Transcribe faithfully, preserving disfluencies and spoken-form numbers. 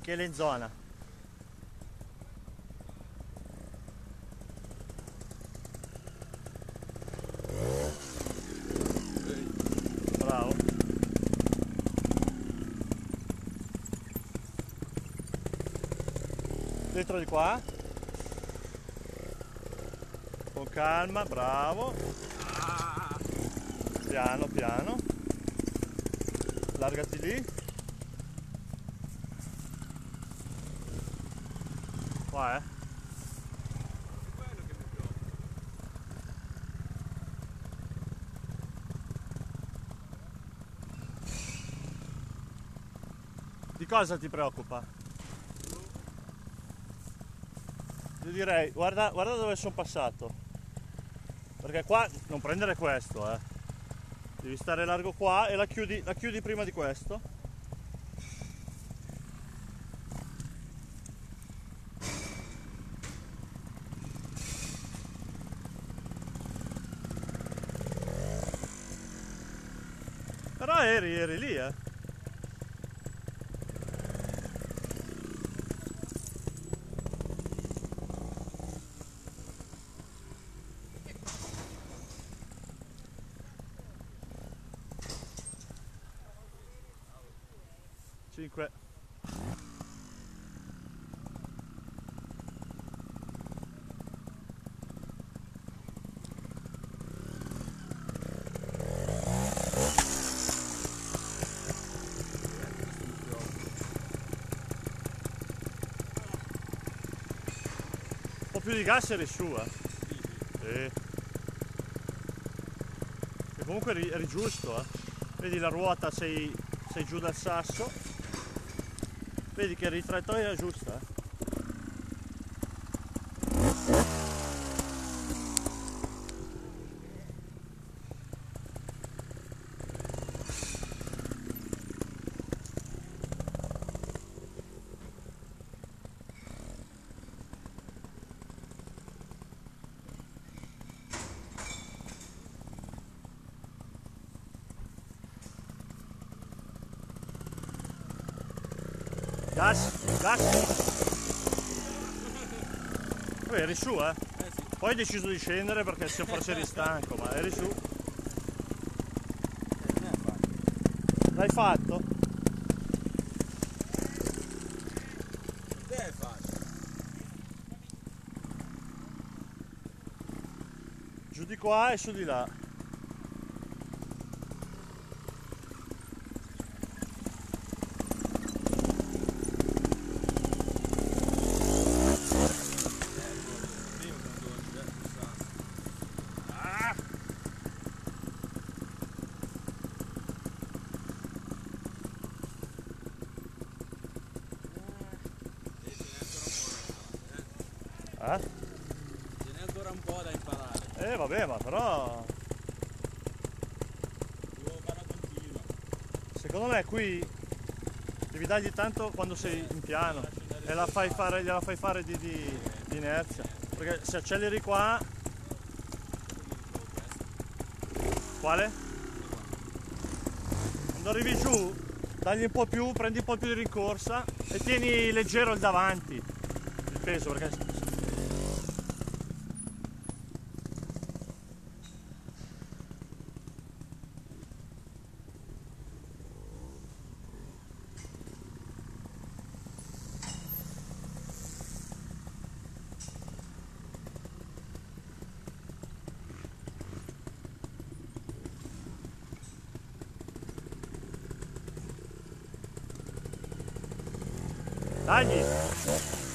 Michele in zona. Bravo. Dentro di qua. Con calma, bravo. Piano piano. Largati lì. Qua, eh. Di cosa ti preoccupa? Io direi, guarda, guarda dove sono passato. Perché qua non prendere questo, eh. Devi stare largo qua e la chiudi, la chiudi prima di questo. Però eri, eri lì, eh. Cinque. Un po' più di gas eri su, eh. Sì. E comunque eri, eri giusto, eh. Vedi la ruota, sei, sei giù dal sasso. Vedi che eri in traiettoria giusta, eh. Gas, gas. Poi eri su, eh? Eh sì. Poi hai deciso di scendere perché se forse eri stanco, ma eri su. L'hai fatto? Che hai fatto? Giù di qua e su di là. Eh? Ce n'è ancora un po' da imparare. Eh vabbè, ma però Devo fare continua. secondo me qui devi dargli tanto quando sei in piano e la fai fare, gliela fai fare di, di, di inerzia. Perché se acceleri qua. Quale? Quando arrivi giù, dagli un po' più, prendi un po' più di rincorsa e tieni leggero il davanti, il peso, perché dagli!